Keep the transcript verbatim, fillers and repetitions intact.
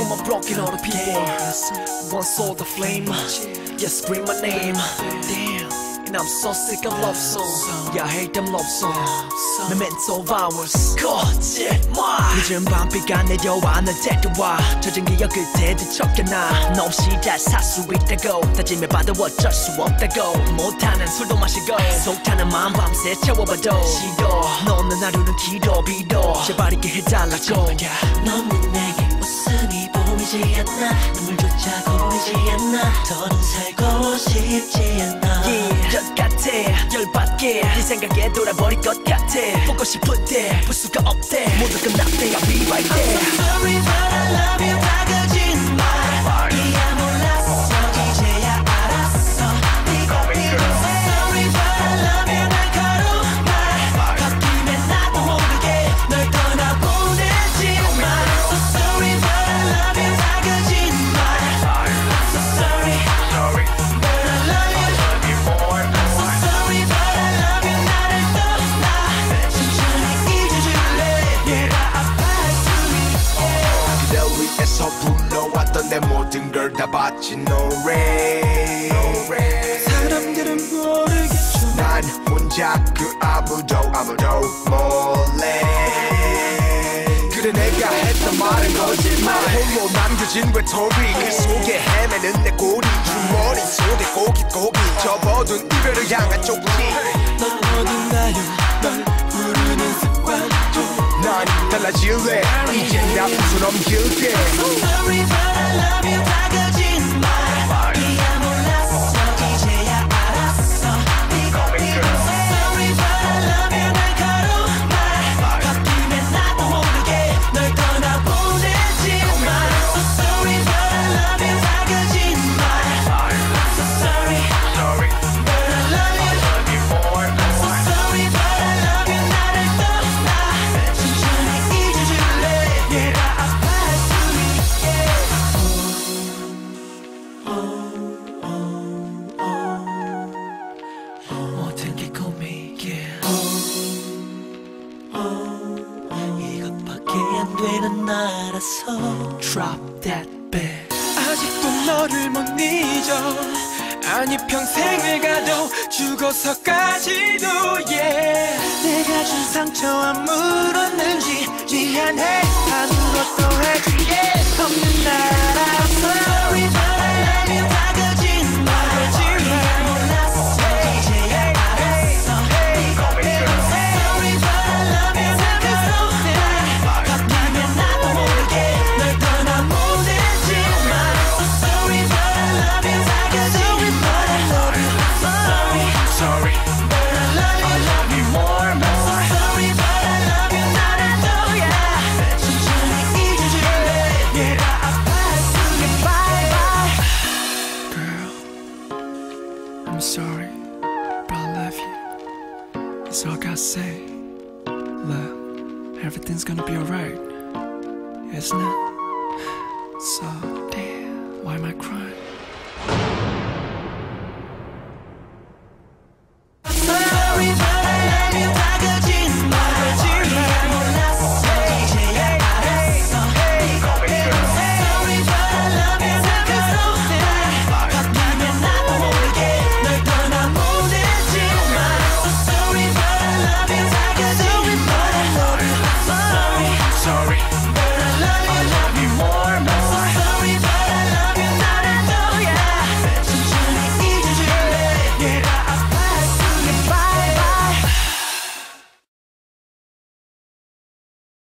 my broken hearted people. One saw the flame, yes, scream my name. Damn, and I'm so sick of love songs. Yeah, I hate them love songs. Memento of ours. 거짓말. 늦은 밤비가 내려와 널 데려와 젖은 기억 그때 뒤척여놔. 너 없이 잘 살 수 있다고 다짐해봐도 어쩔 수 없다고. 못하는 술도 마시고 속 타는 마음 밤새 채워봐도 싫어. 너는 하루는 길어 빌어 제발 있게 해달라고. 너는 내게 웃음이 보이지 않나. 눈물조차 고이지 않나. 더는 살고 싶지 않아. yeah, 열 같아 열받게 네 생각에 돌아버릴 것 같아. 보고 싶은데 볼 수가 없대. 모두 끝났대. I'll be right there. I'm so sorry but I love you. 다 거짓말이야. 몰랐어 이제야 알았어. 네가 필요해. Sorry but I love you. 날 걸어봐. 바뀌면 나도 모르게 널 떠나보내지만. So sorry but I love you. 다 거짓말. I'm so sorry but I love you. I'm so sorry but I love you. 나를 떠나 천천히 잊어줄래. 얘가 아파할 수 있게. 널 위해서 불러왔던 내 모든 걸 다 바친 노래. 사람들은 모르겠죠. 난 혼자 그 아무도 아무도 몰래. 그래 내가 했던 말은 거짓말. 홀로 남겨진 외톨이 그 속에 헤매는 내 꼬리. 주머니 속에 고깃고깃 접어둔 이별을 향한 쪽지. 넌 어딘가요 널 부르는 습관도. 난 달라질래 이젠 나 웃어 넘길게. So sorry but I love you. 다 거짓말이야. 몰랐어 이제야 알았어. 네가 필요해. Sorry but I love you. 날 걸어봐. 바뀌면 나도 모르게 널 떠나보내지만. So sorry but I love you. 다 거짓말. I'm so sorry but I love you. I'm so sorry but I love you. 나를 떠나 천천히 잊어줄래. 얘가 아파할 수 있게. 모든 게 꿈이게. 이것밖에 안 되는 나라서. Drop that bag. 아직도 너를 못 잊어. 아니 평생을 가도 죽어서까지도 yeah. 내가 준 상처 아물었는지 미안해. 아무것도 해줄게 없는 나라서. Sorry but I love you. 다 거짓말이야. 몰랐어 이제야 알았어. 네가 필요해. Sorry but I love you. 다 거짓말. 바뀌면 나도 모르게 널 떠나보내지만. So sorry but I love you. 다 거짓말. I'm so sorry Sorry but I love you. I love you more and So more. sorry but I love you. 나를 떠나 천천히 잊어줄래. 얘가 아파할 수 있게. Bye bye. Girl, I'm sorry, but I love you. That's all I gotta say. Look, everything's gonna be alright, isn't it? So